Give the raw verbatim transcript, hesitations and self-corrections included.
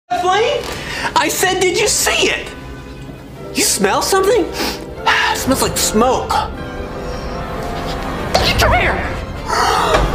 Flame? I said, did you see it? You smell something? It smells like smoke. Get your hair!